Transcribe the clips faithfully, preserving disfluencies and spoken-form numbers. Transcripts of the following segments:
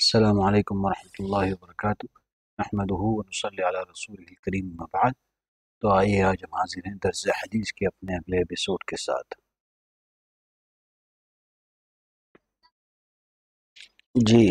السلام علیکم ورحمۃ اللہ وبرکاتہ نحمدہ ونصلی علی رسول الکریم اما بعد۔ تو آئیے آج ہم حاضر ہیں درس حدیث کے اپنے اگلے ایپیسوڈ کے ساتھ۔ جی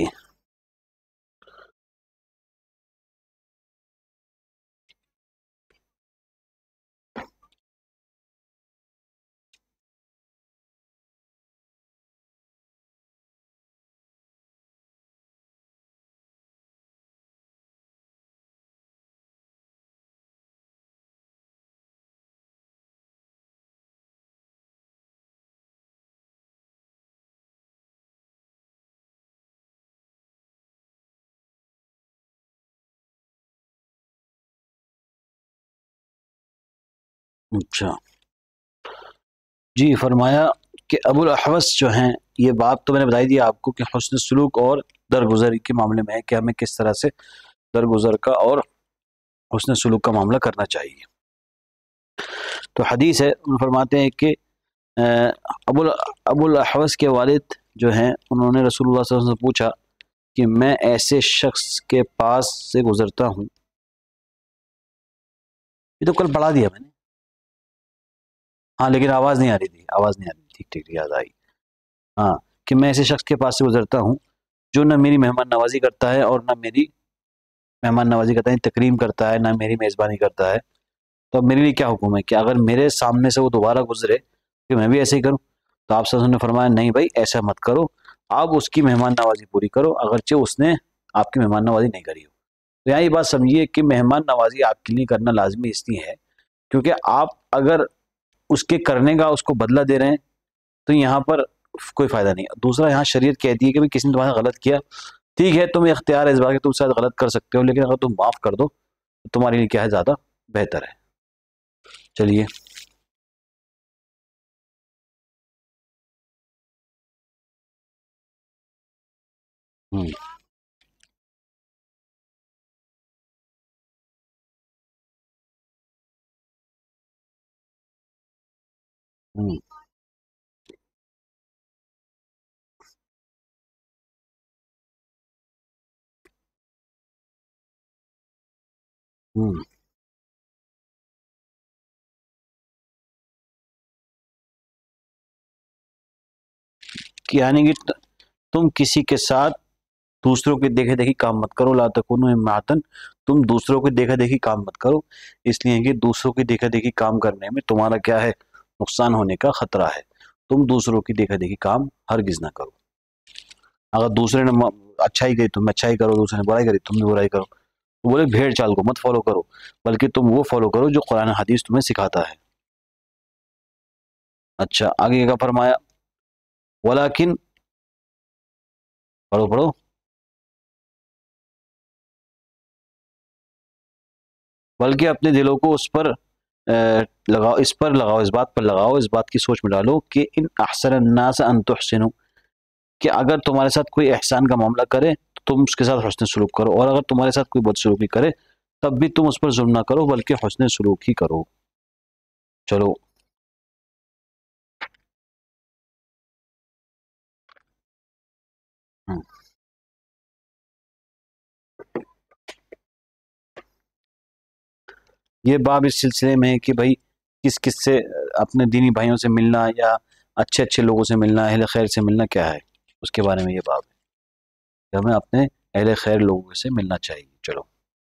اچھا جی فرمایا کہ ابو الاحوص جو ہیں، یہ بات تو میں نے بتائی دی آپ کو کہ حسن سلوک اور درگزر کے معاملے میں ہے کہ ہمیں کس طرح سے درگزر کا اور حسن سلوک کا معاملہ کرنا چاہیے۔ تو حدیث ہے، ان فرماتے ہیں کہ ابو ابو الاحوص کے والد جو ہیں، انہوں نے رسول اللہ صلی اللہ علیہ وسلم سے پوچھا کہ میں ایسے شخص کے پاس سے گزرتا ہوں، یہ تو کل پڑھا دیا میں نے، ہاں لیکن آواز نہیں آ رہی تھی آواز نہیں آ رہی تھی ٹھیک ٹھیک یاد آئی، ہاں کہ میں ایسے شخص کے پاس سے گزرتا ہوں جو نہ میری مہمان نوازی کرتا ہے اور نہ میری مہمان نوازی کرتا ہے تکریم کرتا ہے، نہ میری میزبانی کرتا ہے، تو اب میرے لیے کیا حکم ہے کہ اگر میرے سامنے سے وہ دوبارہ گزرے کہ میں بھی ایسے ہی کروں؟ تو آپ صلی اللہ علیہ وسلم نے فرمایا نہیں بھائی، ایسا مت کرو، آپ اس کی مہمان نوازی پوری کرو اگرچہ اس نے آپ کی مہمان نوازی نہیں کری ہو۔ تو یہاں یہ بات سمجھیے کہ مہمان نوازی آپ کے لیے کرنا لازمی اس لیے ہے کیونکہ آپ اگر اس کے کرنے کا اس کو بدلہ دے رہے ہیں تو یہاں پر کوئی فائدہ نہیں۔ دوسرا، یہاں شریعت کہتی ہے کہ بھی کسی نے تمہارا غلط کیا، ٹھیک ہے تمہیں اختیار ہے اس بات کہ تم شاید غلط کر سکتے ہو، لیکن اگر تم معاف کر دو تو تمہارے لیے کیا ہے، زیادہ بہتر ہے۔ چلیے ہوں ہوں ہوں کہ یعنی کہ تم کسی کے ساتھ دوسروں کے دیکھے دیکھی کام مت کرو، لا تکونوا امعاتن، تم دوسروں کے دیکھا دیکھی کام مت کرو، اس لیے کہ دوسروں کی دیکھا دیکھی کام کرنے میں تمہارا کیا ہے، نقصان ہونے کا خطرہ ہے۔ تم دوسروں کی دیکھا دیکھی کام ہرگز نہ کرو۔ اگر دوسرے نے اچھائی کی تم اچھائی کرو، دوسرے نے برائی کری تم بھی برائی کرو، تو بولے بھیڑ چال کو مت فالو کرو، بلکہ تم وہ فالو کرو جو قرآن حدیث تمہیں سکھاتا ہے۔ اچھا آگے کیا فرمایا، ولیکن پڑھو پڑھو بلکہ اپنے دلوں کو اس پر لگاؤ، اس پر لگاؤ، اس بات پر لگاؤ، اس بات کی سوچ میں ڈالو کہ ان احسن الناس ان تحسنوا، کہ اگر تمہارے ساتھ کوئی احسان کا معاملہ کرے تو تم اس کے ساتھ حسن سلوک کرو، اور اگر تمہارے ساتھ کوئی بد سلوکی کرے تب بھی تم اس پر ظلم نہ کرو بلکہ حسن سلوک ہی کرو۔ چلو ہم، یہ باب اس سلسلے میں ہے کہ بھائی کس کس سے اپنے دینی بھائیوں سے ملنا یا اچھے اچھے لوگوں سے ملنا، اہل خیر سے ملنا کیا ہے، اس کے بارے میں یہ باب ہے کہ ہمیں اپنے اہل خیر لوگوں سے ملنا چاہیے۔ چلو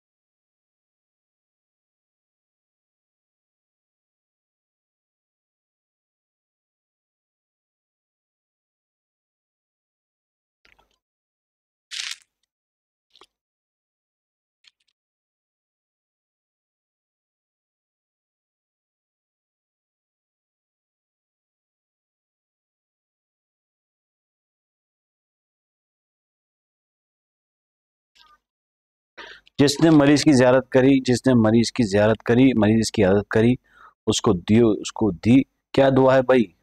جس نے مریض کی زیارت کری جس نے مریض کی زیارت کری مریض کی عادت کری، اس کو دیو اس کو دی، کیا دعا ہے بھائی؟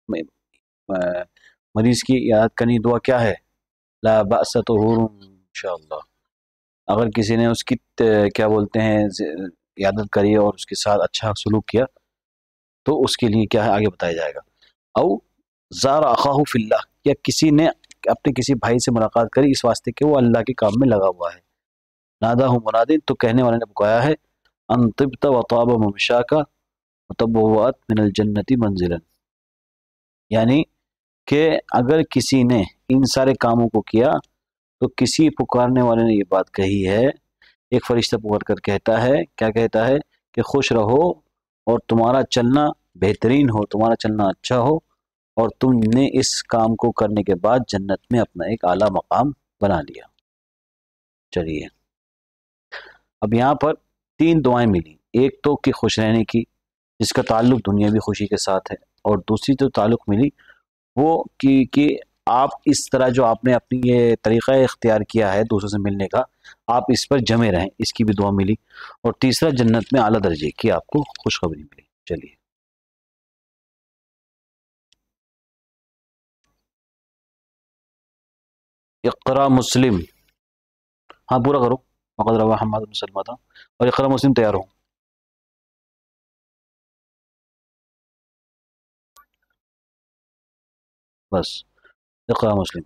مریض کی عادت کرنی دعا کیا ہے؟ لا بأس طہور انشاءاللہ۔ اگر کسی نے اس کی کیا بولتے ہیں عیادت کری اور اس کے ساتھ اچھا سلوک کیا تو اس کے لیے کیا ہے، آگے بتایا جائے گا۔ او زار اخاہ فی اللہ، یا کسی نے اپنے کسی بھائی سے ملاقات کری اس واسطے کہ وہ اللہ کے کام میں لگا ہوا ہے. نادہ منادن، تو کہنے والے نے پکایا ہے، ان طبت وطاب ممشاک وتبوأت من الجنت منزلا، یعنی کہ اگر کسی نے ان سارے کاموں کو کیا تو کسی پکارنے والے نے یہ بات کہی ہے، ایک فرشتہ پکار کر کہتا ہے، کیا کہتا ہے کہ خوش رہو اور تمہارا چلنا بہترین ہو، تمہارا چلنا اچھا ہو، اور تم نے اس کام کو کرنے کے بعد جنت میں اپنا ایک اعلیٰ مقام بنا لیا. چلیے اب یہاں پر تین دعائیں ملی، ایک تو کہ خوش رہنے کی جس کا تعلق دنیاوی خوشی کے ساتھ ہے، اور دوسری جو تعلق ملی وہ کہ کہ آپ اس طرح جو آپ نے اپنی یہ طریقہ اختیار کیا ہے دوسروں سے ملنے کا، آپ اس پر جمے رہیں، اس کی بھی دعا ملی، اور تیسرا جنت میں اعلیٰ درجے کی آپ کو خوشخبری ملی. چلیے اقرا مسلم، ہاں پورا کرو، وقد روى حماد بن سلمہ تھا، اور اقرا مسلم تیار ہو. بس اقرا مسلم.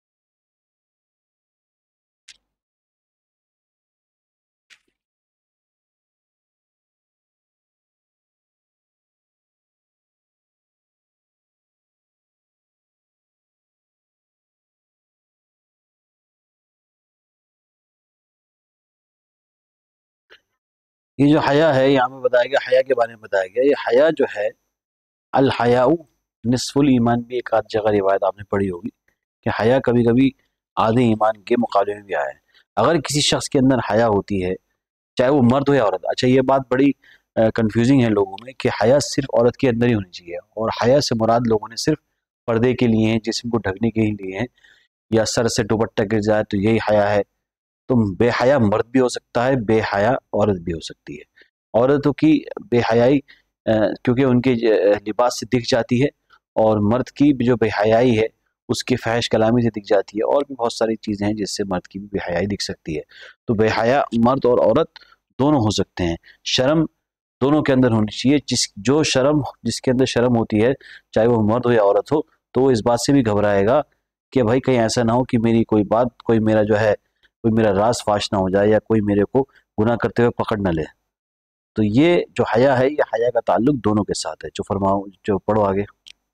یہ جو حیا ہے یہاں میں بتایا گیا، حیا کے بارے میں بتایا گیا، یہ حیا جو ہے الحیاء نصف الایمان، بھی ایک آدھ جگہ روایت آپ نے پڑھی ہوگی کہ حیا کبھی کبھی آدھے ایمان کے مقابلے میں بھی آیا ہے. اگر کسی شخص کے اندر حیا ہوتی ہے چاہے وہ مرد ہو یا عورت. اچھا یہ بات بڑی کنفیوزنگ ہے لوگوں میں کہ حیا صرف عورت کے اندر ہی ہونی چاہیے، اور حیا سے مراد لوگوں نے صرف پردے کے لیے ہیں، جسم کو ڈھکنے کے ہی لیے ہیں، یا سر سے دوپٹہ گر جائے تو یہی حیا ہے. تو بے حیا مرد بھی ہو سکتا ہے، بے حیا عورت بھی ہو سکتی ہے. عورتوں کی بے حیائی کیونکہ ان کے لباس سے دکھ جاتی ہے، اور مرد کی جو بے حیائی ہے اس کی فحش کلامی سے دکھ جاتی ہے، اور بھی بہت ساری چیزیں ہیں جس سے مرد کی بھی بے حیائی دکھ سکتی ہے. تو بے حیا مرد اور عورت دونوں ہو سکتے ہیں. شرم دونوں کے اندر ہونی چاہیے. جس جو شرم جس کے اندر شرم ہوتی ہے چاہے وہ مرد ہو یا عورت ہو، تو وہ اس بات سے بھی گھبرائے گا کہ بھائی کہیں ایسا نہ ہو کہ میری کوئی بات، کوئی میرا جو ہے کوئی میرا راز فاش نہ ہو جائے، یا کوئی میرے کو گناہ کرتے ہوئے پکڑ نہ لے. تو یہ جو حیا ہے یہ حیا کا تعلق دونوں کے ساتھ ہے. جو فرماؤ جو پڑھو آگے.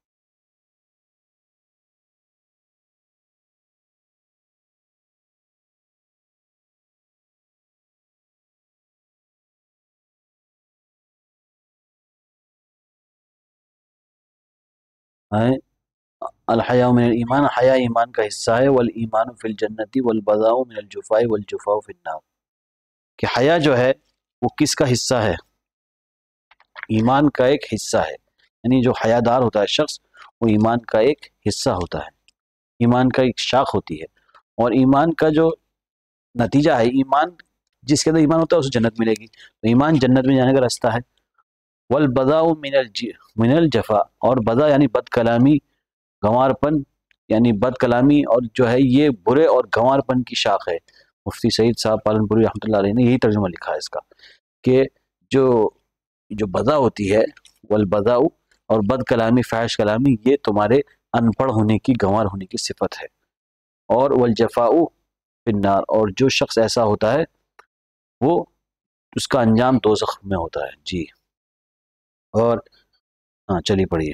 الحیاء من الایمان، حیا ایمان کا حصہ ہے. والایمان فی الجنت والبذاء من الجفاء والجفاء فی النار، کہ حیا جو ہے وہ کس کا حصہ ہے؟ ایمان کا ایک حصہ ہے. یعنی جو حیا دار ہوتا ہے شخص وہ ایمان کا ایک حصہ ہوتا ہے، ایمان کا ایک شاخ ہوتی ہے. اور ایمان کا جو نتیجہ ہے، ایمان جس کے اندر ایمان ہوتا ہے اسے جنت ملے گی، تو ایمان جنت میں جانے کا راستہ ہے. والبذاء من الج من الجفا، اور بذا یعنی بد کلامی، گنوار پن، یعنی بد کلامی اور جو ہے یہ برے اور گنوار پن کی شاخ ہے. مفتی سعید صاحب پالن پوری رحمۃ اللہ علیہ نے یہی ترجمہ لکھا ہے اس کا، کہ جو جو بذا ہوتی ہے، والبذاء اور بد کلامی، فحش کلامی، یہ تمہارے ان پڑھ ہونے کی، گنوار ہونے کی صفت ہے. اور والجفاء فی النار، اور جو شخص ایسا ہوتا ہے وہ اس کا انجام دوزخ میں ہوتا ہے. جی اور ہاں چلیے پڑھیے.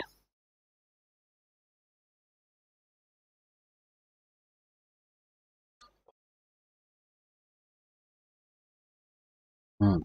ہوں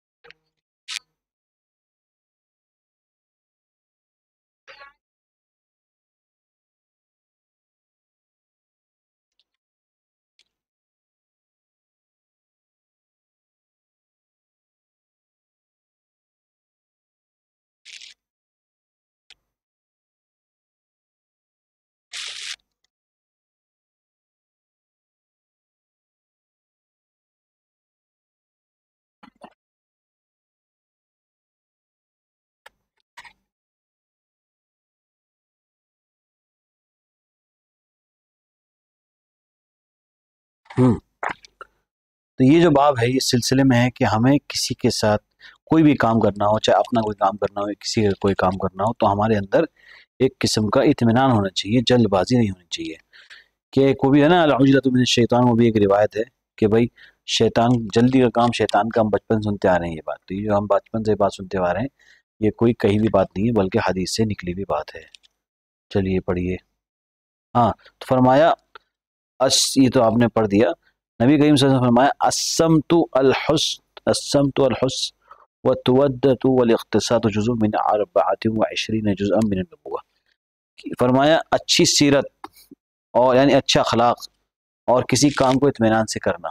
ہوں تو یہ جو باب ہے اس سلسلے میں ہے کہ ہمیں کسی کے ساتھ کوئی بھی کام کرنا ہو، چاہے اپنا کوئی کام کرنا ہو، کسی کا کوئی کام کرنا ہو، تو ہمارے اندر ایک قسم کا اطمینان ہونا چاہیے، جلد بازی نہیں ہونی چاہیے. کہ کو بھی ہے نا العجلۃ من الشیطان، وہ بھی ایک روایت ہے کہ بھائی شیطان جلدی کا کام شیطان کا، ہم بچپن سنتے آ رہے ہیں یہ بات، تو یہ جو ہم بچپن سے بات سنتے آ رہے ہیں یہ کوئی کہی بھی بات نہیں ہے بلکہ حدیث سے نکلی ہوئی بات ہے۔ چلیے پڑھیے۔ ہاں تو فرمایا اس، یہ تو آپ نے پڑھ دیا، نبی کریم صلی اللہ علیہ وسلم نے فرمایا السمت الحسن، السمت الحسن والتودۃ والاختصاص جزء من اربعۃ وعشرین جزءا من النبوۃ، فرمایا اچھی سیرت اور یعنی اچھا اخلاق اور کسی کام کو اطمینان سے کرنا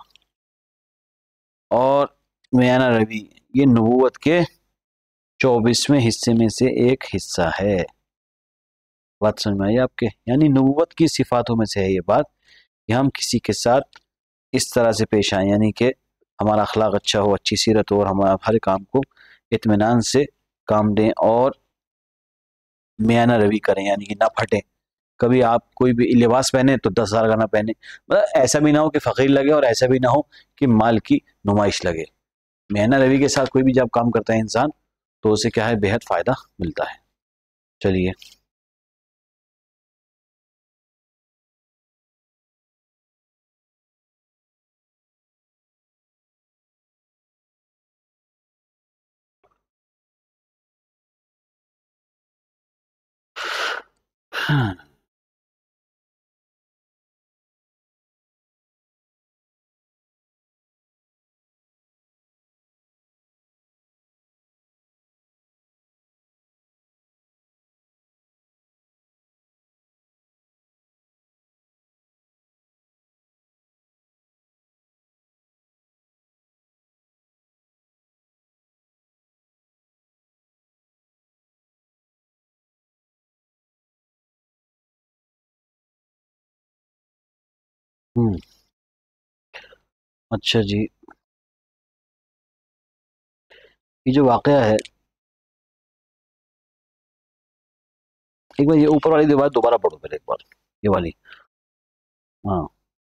اور میانہ روی، یہ نبوت کے چوبیسویں حصے میں سے ایک حصہ ہے۔ بات سمجھ میں آئی آپ کے؟ یعنی نبوت کی صفاتوں میں سے ہے یہ بات کہ ہم کسی کے ساتھ اس طرح سے پیش آئیں، یعنی کہ ہمارا اخلاق اچھا ہو، اچھی سیرت ہو، اور ہم ہر کام کو اطمینان سے کام دیں اور میانہ روی کریں، یعنی کہ نہ پھٹیں۔ کبھی آپ کوئی بھی لباس پہنے تو دس ہزار کا نہ پہنے، مطلب ایسا بھی نہ ہو کہ فقیر لگے اور ایسا بھی نہ ہو کہ مال کی نمائش لگے۔ میانہ روی کے ساتھ کوئی بھی جب کام کرتا ہے انسان تو اسے کیا ہے، بے حد فائدہ ملتا ہے۔ چلیے ہوں اچھا جی، یہ جو واقعہ ہے، ایک بار یہ اوپر والی روایت دوبارہ پڑھو پہلے ایک بار، یہ والی۔ ہاں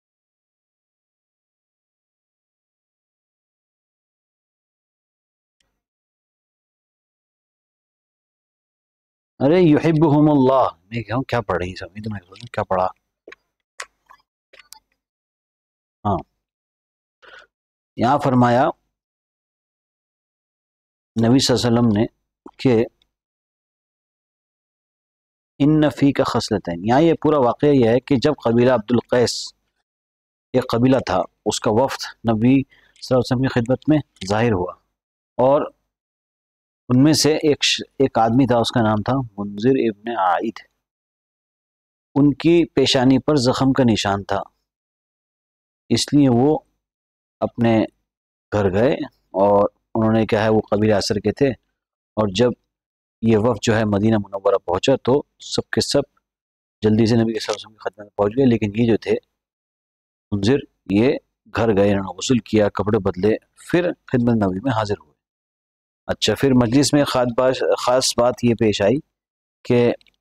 ارے یحبہم اللہ، میں کہوں کیا پڑھ رہی سمجھ تو میں کیا پڑھا۔ ہاں یہاں فرمایا نبی صلی اللہ علیہ وسلم نے کہ ان فی کا خصلتین، یہاں یہ پورا واقعہ یہ ہے کہ جب قبیلہ عبد القیس، ایک قبیلہ تھا، اس کا وفد نبی صلی اللہ علیہ وسلم کی خدمت میں ظاہر ہوا، اور ان میں سے ایک ایک آدمی تھا، اس کا نام تھا منذر ابن عائد، ان کی پیشانی پر زخم کا نشان تھا، اس لیے وہ اپنے گھر گئے اور انہوں نے کیا ہے، وہ قبیلہ اثر کے تھے، اور جب یہ وفد جو ہے مدینہ منورہ پہنچا تو سب کے سب جلدی سے نبی صلی اللہ علیہ وسلم کی خدمت میں پہنچ گئے، لیکن یہ جو تھے منذر، یہ گھر گئے، انہوں نے غسل کیا، کپڑے بدلے، پھر خدمت نبی میں حاضر ہوئے۔ اچھا پھر مجلس میں خاص بات یہ پیش آئی کہ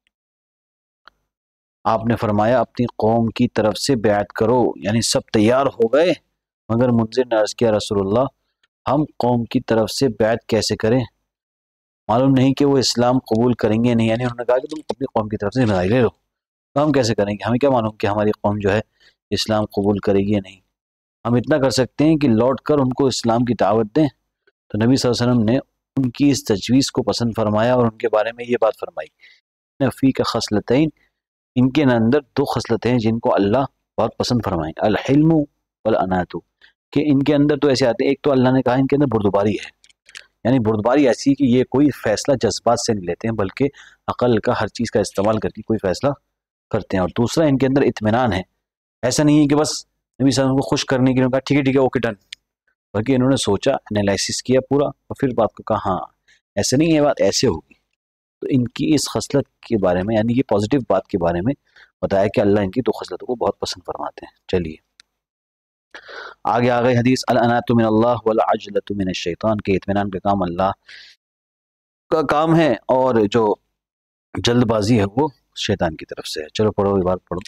آپ نے فرمایا اپنی قوم کی طرف سے بیعت کرو، یعنی سب تیار ہو گئے، مگر منذر نے عرض کیا رسول اللہ ہم قوم کی طرف سے بیعت کیسے کریں، معلوم نہیں کہ وہ اسلام قبول کریں گے نہیں، یعنی انہوں نے کہا کہ تم اپنی قوم کی طرف سے ذمہ داری لے لو، تو ہم کیسے کریں گے، ہمیں کیا معلوم کہ ہماری قوم جو ہے اسلام قبول کرے گی یا نہیں، ہم اتنا کر سکتے ہیں کہ لوٹ کر ان کو اسلام کی دعوت دیں۔ تو نبی صلی اللہ علیہ وسلم نے ان کی اس تجویز کو پسند فرمایا اور ان کے بارے میں یہ بات فرمائی، نفی کا خصلتین، ان کے اندر دو خصلتیں ہیں جن کو اللہ بہت پسند فرمائیں، الحلم والانات، کہ ان کے اندر تو ایسے آتے ہیں، ایک تو اللہ نے کہا ان کے اندر بردباری ہے، یعنی بردباری ایسی کہ یہ کوئی فیصلہ جذبات سے نہیں لیتے ہیں بلکہ عقل کا ہر چیز کا استعمال کر کے کوئی فیصلہ کرتے ہیں، اور دوسرا ان کے اندر اطمینان ہے، ایسا نہیں ہے کہ بس نبی صلی اللہ علیہ وسلم کو خوش کرنے کے لیے کہا ٹھیک ہے ٹھیک ہے اوکے ڈن، بلکہ انہوں نے سوچا، انالائسس کیا پورا، اور پھر بات کو کہا ہاں ایسے نہیں ہے، بات ایسے ہوگی۔ تو ان کی اس خصلت کے بارے میں، یعنی یہ پازیٹیو بات کے بارے میں بتایا کہ اللہ ان کی دو خصلتوں کو بہت پسند فرماتے ہیں۔ چلیے آگے آگے حدیث، الانات من اللہ والعجلۃ من الشیطان، کے اطمینان کا کام اللہ کا کام ہے اور جو جلد بازی ہے وہ شیطان کی طرف سے ہے۔ چلو پڑھو عبارت پڑھو،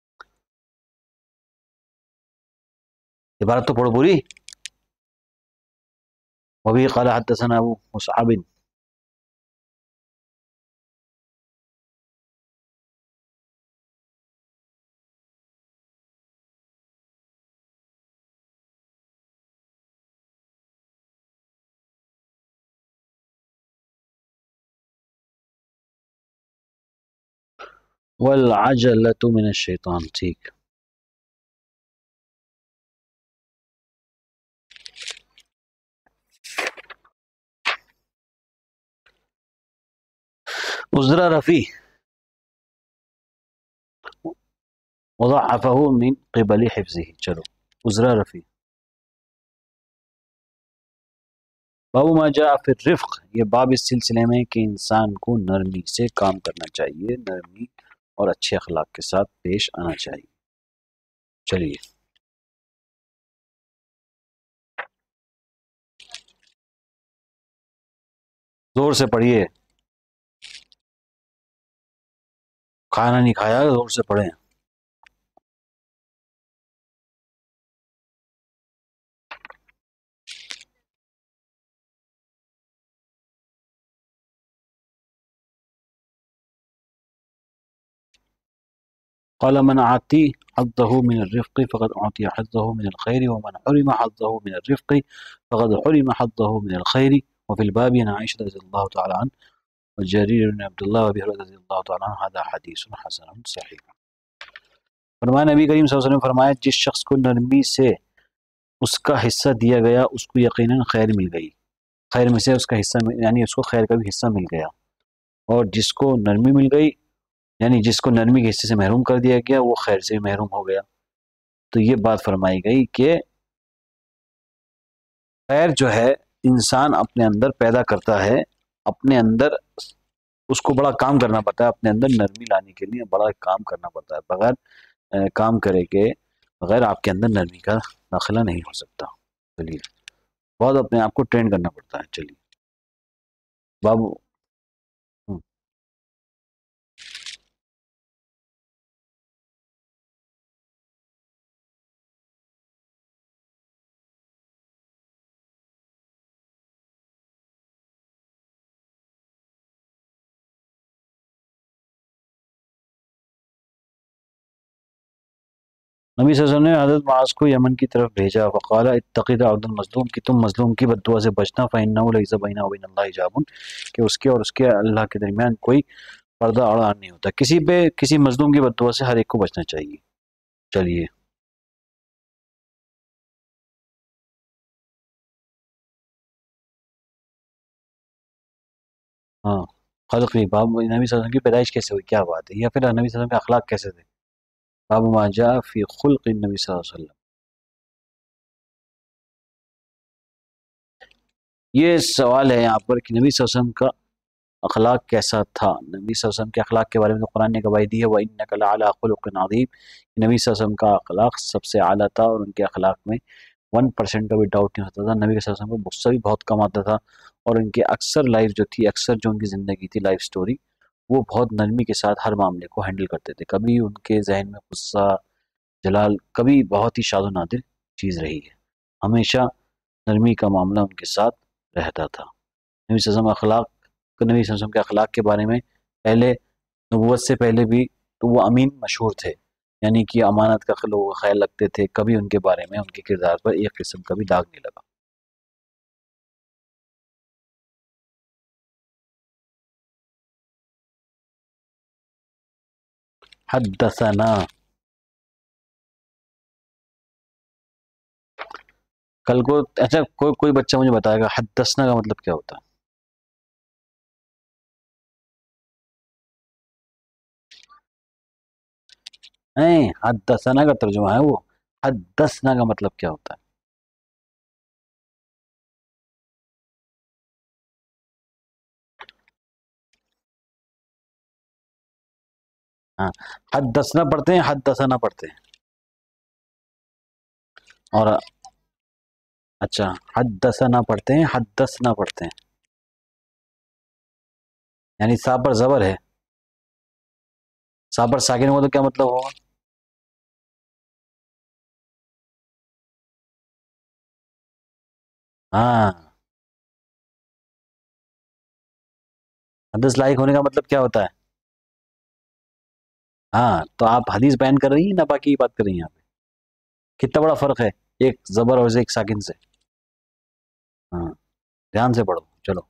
عبارت تو پڑھو پوری۔ وبه قال حدثنا ابو مصعب، والعجلۃ من الشیطان، ٹھیک. عذرا رفیع وضعفہ من قبل حفظہ، چلو عذرا رفیع. باب ما جاء فی الرفق، یہ باب اس سلسلے میں کہ انسان کو نرمی سے کام کرنا چاہیے، نرمی اور اچھے اخلاق کے ساتھ پیش آنا چاہیے. چلیے زور سے پڑھیے، کھانا نہیں کھایا، زور سے پڑھیں. قال من اعطی حظه من الرفق فقد اعطی حظه من الخير ومن حرم حظه من الرفق فقد حرم حظه من الخير. وفي الباب عن عائشة رضي الله تعالى عنه وجرير بن عبد الله وابي هريرة رضي الله تعالى عنه، هذا حديث حسن صحيح. فرمایا نبی کریم صلی اللہ علیہ وسلم نے فرمایا جس شخص کو نرمی سے اس کا حصہ دیا گیا اس کو یقیناً خیر مل گئی، خیر میں سے اس کا حصہ مل، یعنی اس کو خیر کا بھی حصہ مل گیا. اور جس کو نرمی مل گئی یعنی جس کو نرمی کے حصے سے محروم کر دیا گیا وہ خیر سے محروم ہو گیا. تو یہ بات فرمائی گئی کہ خیر جو ہے انسان اپنے اندر پیدا کرتا ہے، اپنے اندر اس کو بڑا کام کرنا پڑتا ہے، اپنے اندر نرمی لانے کے لیے بڑا کام کرنا پڑتا ہے. بغیر کام کرے کے بغیر آپ کے اندر نرمی کا داخلہ نہیں ہو سکتا. چلیے بہت اپنے آپ کو ٹرین کرنا پڑتا ہے. چلیے بابو نبی صلی اللہ علیہ وسلم نے حضرت معاذ کو یمن کی طرف بھیجا. فقال اتقی دعوۃ المظلوم، کہ تم مظلوم کی بد دعا سے بچنا. فإنه ليس بينه وبين الله حجاب، کہ اس کے اور اس کے اللہ کے درمیان کوئی پردہ اڑان نہیں ہوتا. کسی پہ کسی مظلوم کی بد دعا سے ہر ایک کو بچنا چاہیے. چلیے ہاں خلقی باب نبی صلی اللہ علیہ وسلم کی پیدائش کیسے ہوئی، کیا بات ہے، یا پھر نبی صلی اللہ علیہ وسلم کے اخلاق کیسے تھے. باب ما جاء فی خلق النبی صلی اللہ علیہ وسلم، یہ سوال ہے یہاں پر کہ نبی صلی اللہ علیہ وسلم کا اخلاق کیسا تھا. نبی صلی اللہ علیہ وسلم کے اخلاق کے بارے میں تو قرآن نے گواہی دی ہے وَإِنَّكَ لَعَلَىٰ خُلُقٍ عَظِيمٍ. نبی صلی اللہ علیہ وسلم کا اخلاق سب سے اعلیٰ تھا اور ان کے اخلاق میں ون پرسینٹ کا بھی ڈاؤٹ نہیں ہوتا تھا. نبی صلی اللہ علیہ وسلم کو غصہ بھی بہت کم آتا تھا اور ان کے اکثر لائف جو تھی، اکثر جو ان کی زندگی تھی، لائف سٹوری، وہ بہت نرمی کے ساتھ ہر معاملے کو ہینڈل کرتے تھے. کبھی ان کے ذہن میں غصہ جلال کبھی بہت ہی شاد و نادر چیز رہی ہے. ہمیشہ نرمی کا معاملہ ان کے ساتھ رہتا تھا. نبی صلی اللہ علیہ وسلم اخلاق نبی صلی اللہ علیہ وسلم کے اخلاق کے بارے میں پہلے نبوت سے پہلے بھی تو وہ امین مشہور تھے، یعنی کہ امانت کا لوگوں کا خیال رکھتے تھے. کبھی ان کے بارے میں ان کے کردار پر ایک قسم کا بھی داغ نہیں لگا. حدثنا، کل کو اچھا کوئی کوئی بچہ مجھے بتائے گا حدثنا کا مطلب کیا ہوتا ہے. نہیں، حدثنا کا ترجمہ ہے وہ، حدثنا کا مطلب کیا ہوتا ہے. ہاں حدثنا پڑھتے ہیں، حدثنا پڑھتے ہیں. اور اچھا حدثنا پڑھتے ہیں، حدثنا پڑھتے ہیں، یعنی سا پر زبر ہے، سا پر ساکن ہوا تو کیا مطلب ہوگا. ہاں حدث لائق ہونے کا مطلب کیا ہوتا ہے. ہاں تو آپ حدیث بیان کر رہی ہیں نہ باقی بات کر رہی ہیں یہاں پہ. کتنا بڑا فرق ہے ایک زبر اور ایک ساکن سے. ہاں دھیان سے پڑھو. چلو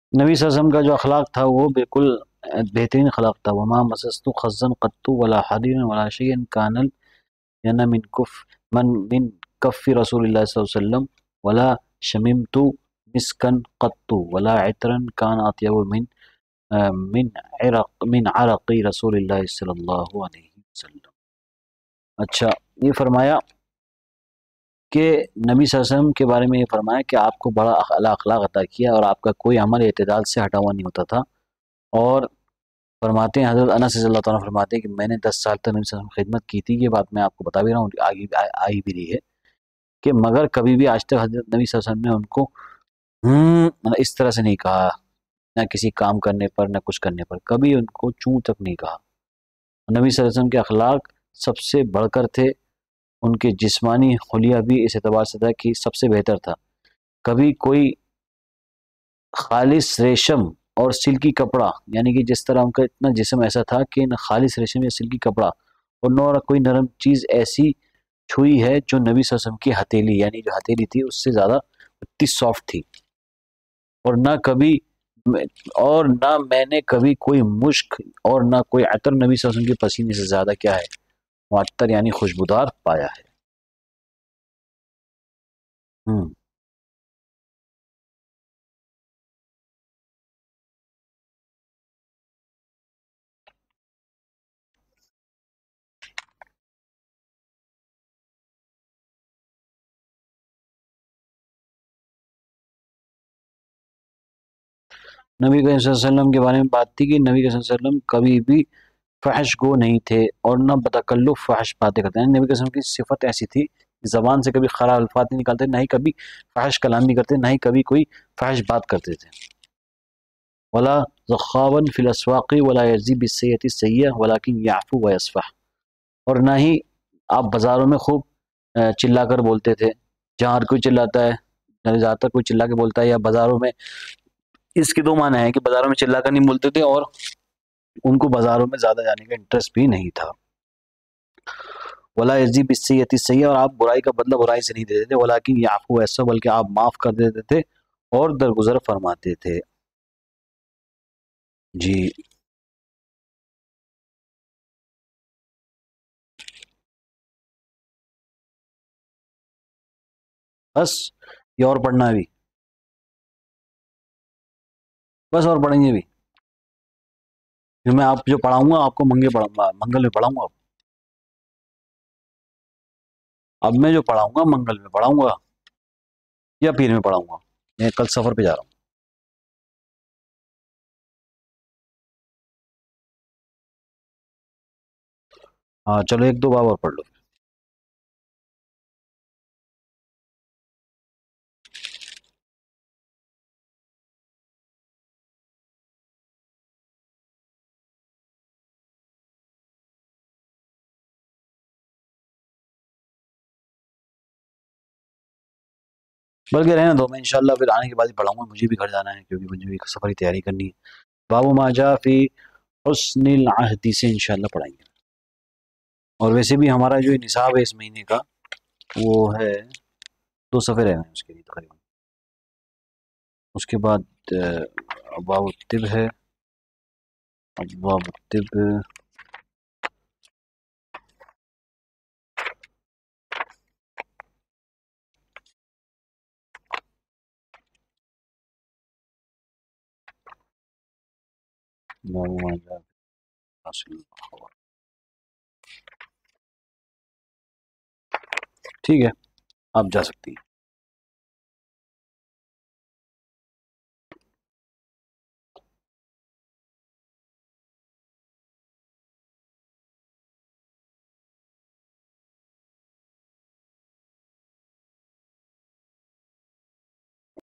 نبی صلی اللہ علیہ وسلم کا جو اخلاق تھا وہ بالکل بہترین اخلاق تھا. وما مسست خزن قط ولا حریر ولا شيء كان یعنی من کف من من کف رسول اللہ صلی اللہ علیہ وسلم ولا شممت مسکن قط ولا عطرا كان اطيب من من عرق من عرق رسول اللہ صلی اللہ علیہ وسلم. اچھا، یہ فرمایا کہ نبی صلی اللہ علیہ وسلم کے بارے میں یہ فرمایا کہ آپ کو بڑا اعلیٰ اخلاق عطا کیا اور آپ کا کوئی عمل اعتدال سے ہٹا ہوا نہیں ہوتا تھا. اور فرماتے ہیں حضرت انس رضی اللہ تعالیٰ فرماتے ہیں کہ میں نے دس سال تک نبی صلی اللہ علیہ وسلم خدمت کی تھی. یہ بات میں آپ کو بتا بھی رہا ہوں، آگے آئی بھی رہی ہے کہ مگر کبھی بھی آج تک حضرت نبی صلی اللہ علیہ وسلم نے ان کو ہوں اس طرح سے نہیں کہا، نہ کسی کام کرنے پر نہ کچھ کرنے پر، کبھی ان کو چوں تک نہیں کہا. نبی صلی اللہ علیہ وسلم کے اخلاق سب سے بڑھ کر تھے. ان کے جسمانی حلیہ بھی اس اعتبار سے تھا کہ سب سے بہتر تھا. کبھی کوئی خالص ریشم اور سلکی کپڑا، یعنی کہ جس طرح ان کا اتنا جسم ایسا تھا کہ نہ خالص ریشم یا سلکی کپڑا اور نہ کوئی نرم چیز ایسی چھوئی ہے جو نبی صلی اللہ علیہ وسلم کی ہتھیلی، یعنی جو ہتھیلی تھی اس سے زیادہ اتنی سافٹ تھی. اور نہ کبھی اور نہ میں نے کبھی کوئی مشک اور نہ کوئی عطر نبی صلی اللہ علیہ وسلم کے پسینے سے زیادہ کیا ہے معطر یعنی خوشبودار پایا ہے. ہوں نبی کریم صلی اللہ علیہ وسلم کے بارے میں بات تھی کہ نبی کریم صلی اللہ علیہ وسلم کبھی بھی فحش گو نہیں تھے اور نہ بتکلف فحش باتیں کرتے ہیں. نبی کریم صلی اللہ علیہ وسلم کی صفت ایسی تھی، زبان سے کبھی خراب الفاظ نہیں نکالتے، نہ ہی کبھی فحش کلام نہیں کرتے، نہ ہی کبھی کوئی فحش بات کرتے تھے. ولا ذخاون فی الاسواق ولا یجزی بالسیئۃ السیئۃ ولکن یعفو ویصفح. اور نہ ہی آپ بازاروں میں خوب چلا کر بولتے تھے، جہاں ہر کوئی چلاتا ہے زیادہ تر کوئی چلا کے بولتا ہے، یا بازاروں میں اس کے دو معنی ہیں کہ بازاروں میں چلا کر نہیں بولتے تھے اور ان کو بازاروں میں زیادہ جانے کا انٹرسٹ بھی نہیں تھا. ولا یجزی بالسیئۃ السیئۃ، اور آپ برائی کا بدلہ برائی سے نہیں دیتے تھے، ولکن یعفو ویصفح، بلکہ آپ معاف کر دیتے تھے اور درگزر فرماتے تھے. جی بس یہ اور پڑھنا بھی، بس اور پڑھیں گے بھی. پھر میں آپ جو پڑھاؤں گا آپ کو منگے پڑھاؤں گا، منگل میں پڑھاؤں گا. اب میں جو پڑھاؤں گا منگل میں پڑھاؤں گا یا پیر میں پڑھاؤں گا. میں کل سفر پہ جا رہا ہوں. ہاں چلو ایک دو باب اور پڑھ لو. بلکہ رہنا دو، میں انشاءاللہ پھر آنے کے بعد ہی پڑھاؤں گا، مجھے بھی گھر جانا ہے کیونکہ مجھے بھی سفر کی تیاری کرنی ہے. باب ما جاء فی حسن العہد سے انشاءاللہ پڑھائیں گے. اور ویسے بھی ہمارا جو نصاب ہے اس مہینے کا وہ ہے دو صفحے رہ گئے ہیں اس کے لیے تقریباً. اس کے بعد ابواب الطب ہے. ابواب الطب باب ما جاء فی حسن الخبر. ٹھیک ہے آپ جا سکتی ہیں.